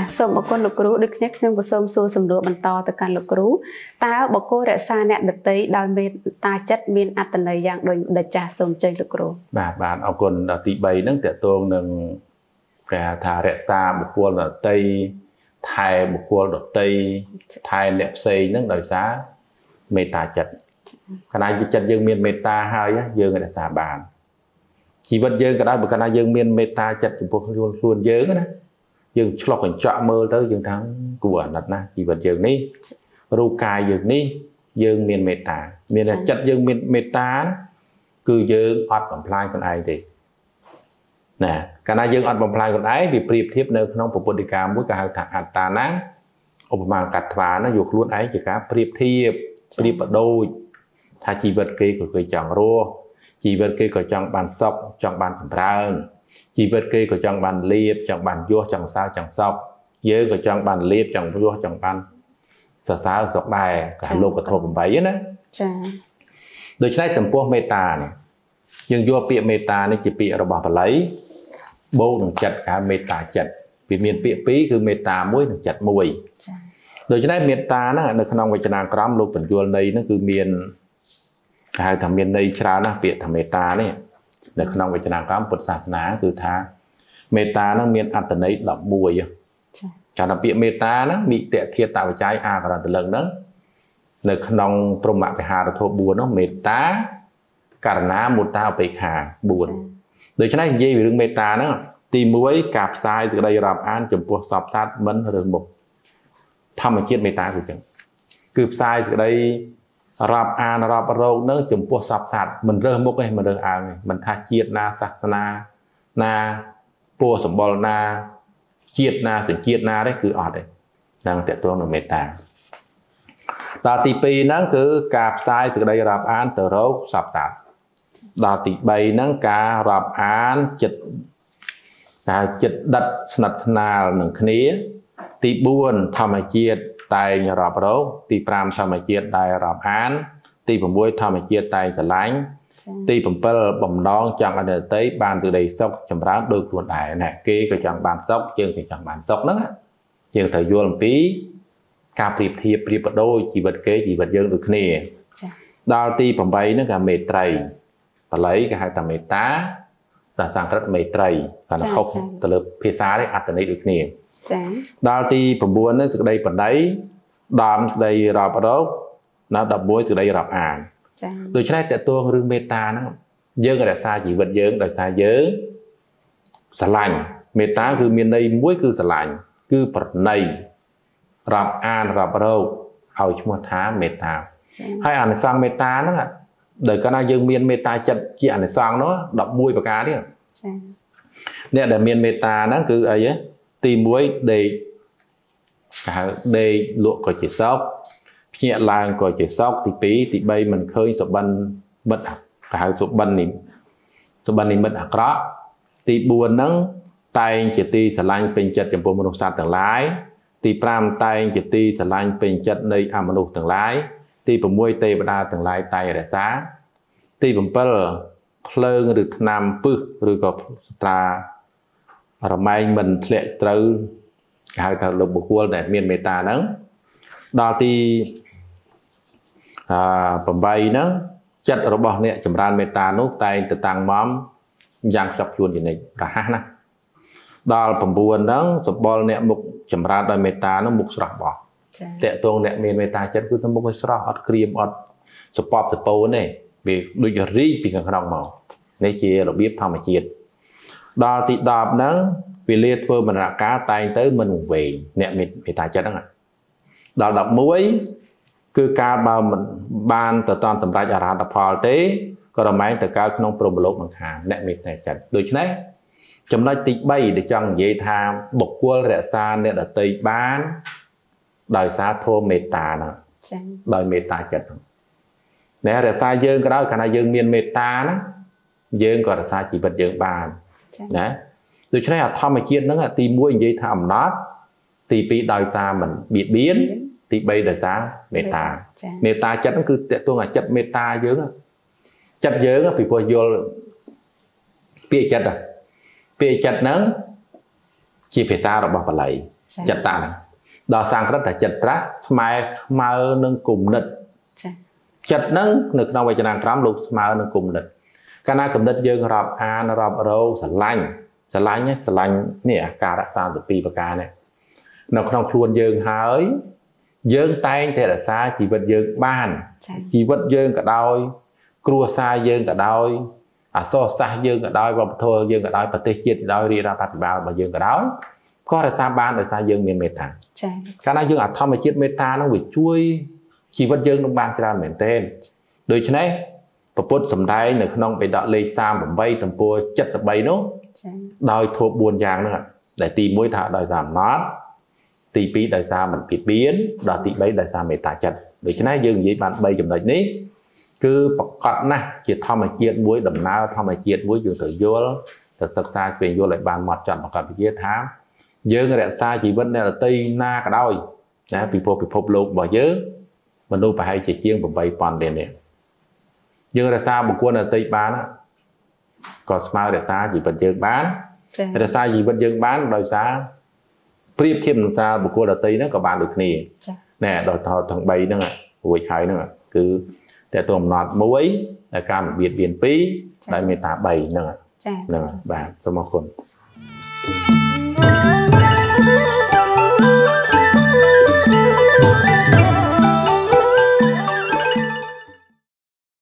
សូមអរគុណលោកគ្រូដូចគ្នាខ្ញុំក៏សូមសួរសំណួរបន្តទៅកាន់លោកគ្រូតើបុគ្គលរក្សាអ្នកដទៃដោយមេត្តាចិត្តមានអត្ថន័យយ៉ាងដូចម្តេចចាស់សូមជ័យលោកគ្រូបាទអរគុណដល់ទី3ហ្នឹងតើតងនឹងគេថារក្សាបុគ្គលដទៃថែបុគ្គលដទៃថែអ្នកផ្សេងហ្នឹងដោយសារមេត្តាចិត្តខណៈចិត្តយើងមានមេត្តាហើយយើងរក្សាបានជីវិតយើងក៏ដោយបើកាលណាយើងមានមេត្តាចិត្តចំពោះខ្លួនយើងណាយើងឆ្លុះកញ្ចក់មើលទៅយើងថាគួរអាណិតណាស់ជីវិតយើងនេះរូបកាយយើងនេះយើងមានមេត្តាមានចិត្តយើងមានមេត្តាគឺយើងអត់បំផ្លាញខ្លួនឯងទេណាកាលណាយើងអត់បំផ្លាញខ្លួនឯងវាប្រៀបធៀបនៅក្នុងពុទ្ធដីកាមួយក៏ហៅថាអត្តាណាឧបមាកាត់ថ្វាណាយកខ្លួនឯងជាការប្រៀបធៀបប្រៀបបដូចថាជីវិតគេក៏គេចង់រស់ជីវិតគេក៏ចង់បានសុខចង់បានចម្រើនជីវិតគេក៏ចង់បានលៀបចង់បានយសចង់សើចង់សោកយើងក៏ចង់បានលៀបចង់យសចង់បានសរសើរសុខដែរកាលលោកធម៌8ណាចា៎ដូច្នេះចំពោះមេត្តានេះយើងយកពាក្យមេត្តានេះជាពាក្យរបស់បាលីបូកនឹងចិត្តគេមេត្តាចិត្តវាមានពាក្យ2គឺមេត្តា1និងចិត្ត1ចា៎ដូច្នេះមេត្តាហ្នឹងនៅក្នុងវចនានុក្រមលោកបញ្យល់ន័យហ្នឹងគឺមានគេហៅថាមានន័យច្រើនណាស់ពាក្យថាមេត្តានេះនៅក្នុងវចនានុក្រមពុទ្ធសាសនាគឺថាមេត្តាហ្នឹងមានអត្ថន័យ11ចា៎កាលណាពាក្យមេត្តាហ្នឹងមិតធាតវច័យអាករតលឹងហ្នឹងនៅក្នុងព្រហ្មវិហារធម៌4នោះមេត្តាករណាមុត្តាឧបេក្ខា4ដូច្នេះនិយាយពីរឿងមេត្តាហ្នឹងទី1ការផ្សាយសេចក្តីរាប់អានចំពោះសពសត្វមិនរើសមុខធម្មជាតិមេត្តាគឺចឹងគឺផ្សាយសេចក្តីរាប់អានរាប់រោគនឹងចំពោះសពសត្វមិនរើសមុខទេមិនរើសអើងទេមិនថាជាតិណាសាសនាណាពណ៌សម្បុរណាជាតិណាសញ្ជាតិណាទេគឺអត់ទេនឹងតេតួងនឹងមេត្តាដល់ទី2ហ្នឹងគឺការផ្សាយសេចក្តីរាប់អានទៅរកសពសត្វដល់ទី3ហ្នឹងការរាប់អានចិត្តការចិត្តដិតស្និទ្ធស្នាលនឹងគ្នាទី4ធម្មជាតិតែងរាប់រកទី5ធម្មជាតិដែលរាប់អានទី6ធម្មជាតិតែងស្រឡាញ់ទី7បំណងចង់អនុត្ត័យបានសេចក្តីសុខចម្រើនដោយខ្លួនដែរណាគេក៏ចង់បានសុខយើងក៏ចង់បានសុខហ្នឹងយើងត្រូវយល់អំពីការប្រៀបធៀបប្រៀបបដូចជីវិតគេជីវិតយើងដូចគ្នាដល់ទី8ហ្នឹងគេមេត្រីបាលីគេហៅថាមេត្តាតែសំស្ក្រឹតមេត្រីគាត់ខុសទៅលើភាសានេះអត្ថន័យដូចគ្នាចា៎ដល់ទី9ហ្នឹងសេចក្តីបណ្ដៃ10សេចក្តីរាប់រកដល់11សេចក្តីរាប់អានចា៎ដូច្នេះតើតួរឿងមេត្តាហ្នឹងយើងរក្សាជីវិតយើងដោយសារយើងស្រឡាញ់មេត្តាគឺមានន័យមួយគឺស្រឡាញ់គឺប្រណីរាប់អានរាប់រកឲ្យឈ្មោះថាមេត្តាហើយអានិសង្សមេត្តាហ្នឹងដោយកាលណាយើងមានមេត្តាចិត្តជាអានិសង្សនោះ11ប្រការនេះចា៎អ្នកដែលមានមេត្តាហ្នឹងគឺអីទី1ដេកគេហៅដេកលក់ក៏ជាសុខភ្ញាក់ឡើងក៏ជាសុខទី2ទី3មិនឃើញសុបិនមិត្តគេហៅសុបិននិមិត្តអាក្រក់ទី4ហ្នឹងតែងជាទីស្រឡាញ់ពេញចិត្តចំពោះមនុស្សសត្វទាំងឡាយទី5តែងជាទីស្រឡាញ់ពេញចិត្តនៃអមនុស្សទាំងឡាយទី6ទេវតាទាំងឡាយតែងរក្សាទី7ភ្លើងឬថ្នាំពឹសឬក៏ស្ត្រារមែងមិនធ្លាក់ត្រូវគេហៅថាលោកបុគ្គលដែលមានមេត្តាហ្នឹងដល់ទី8ហ្នឹងចិត្តរបស់អ្នកចម្រើនមេត្តានោះតែងទៅតាំងមកយ៉ាងខ្ជាប់ខ្ជួនជានិច្ចរហ័សណាស់ដល់9ហ្នឹងសម្បល់អ្នកមុខចម្រើនដោយមេត្តានោះមុខស្រស់បោះតេតួងអ្នកមានមេត្តាចិត្តគឺទៅមុខឲ្យស្រស់អត់ក្រៀមអត់សពបសពោនទេវាដូចរីកពីខាងក្នុងមកនេះជារបៀបធម្មជាតិដល់ទី10ហ្នឹងវេលាធ្វើមរណកាលតែងទៅមិនវែងអ្នកមេត្តាចិត្តហ្នឹងដល់11គឺការបើមិនបានទៅតាន់សម្រេចអរហន្តផលទេក៏រមែងទៅកើតក្នុងព្រហ្មលោកនឹងខាងអ្នកមេត្តាចិត្តដូច្នេះចំណុចទី3ដែលចង់និយាយថាបុគ្គលរក្សាអ្នកដទៃបានដោយសារធម៌មេត្តាហ្នឹងដោយមេត្តាចិត្តហ្នឹងអ្នករក្សាយើងក៏ដោយកាលណាយើងមានមេត្តាណាយើងក៏រក្សាជីវិតយើងបានណាដូច្នេះអាធម្មជាតិហ្នឹងទី1និយាយថាអំណត់ទី2ដោយសារមិនបៀតបៀនទី3ដោយសារមេត្តាមេត្តាចិត្តហ្នឹងគឺតេតួងអាចិត្តមេត្តាយើងចិត្តយើងពីព្រោះយល់ពាក្យចិត្តហ្នឹងជាភាសារបស់បាលី chặt tàn đo sang rất là chặt rác mai mơ nâng cùng nịch chặt nâng nực nào vậy cho nàng cám lục mơ nâng cùng nịch cái nào cùng nịch dương rập an rập râu sả lanh nè cả đã sang từ pi và cả này nó không luôn dương hỡi dương tay thì là xa chỉ vật dương ban chỉ vật dương cả đôi cua xa dương cả đôi so xa dương cả đôi và thôi dương cả đôi và tê chết đôi đi ra tập bao mà dương cả đó có là xa ban là xa dương miền meta cái nào dương à thom mà chết meta nó bị chui chỉ vật dương trong ban ra miền tên đôi chân ấy và bút sầm đáy nó không bị đọ lê xa một bay tầm pua chất tập bay nó đôi thuộc buồn giang nữa để tìm mối thả đòi giảm nó tỷ phí đại sa mình bị biến đó tỷ bấy đại sa mình tả chân để cho nên dương vậy bạn bây giờ này ní cứ bọc cọt nè chỉ thò mà chuyện muối đầm nào thò mà chuyện muối dương tự vô thật xa quyền vô lại bàn mặt chọn bọc cọt kia thám dương người đại sa chỉ vấn đề là tây na cả đôi nè bị phô lục bỏ dớ mình đâu phải hay chỉ chiên một bầy toàn đèn này dương đại sa một quân là tây bán á còn smart đại sa chỉ vật dương bán đại sa chỉ vật dương bán đòi giá priệp thêm sao một cô đầu tiên nó có bạn được nè nè đòi thằng bay nữa hồi hai nữa cứ để tôm nọt muối là cam biệt biển pí lại mê tá bầy nữa bạn cho mọi người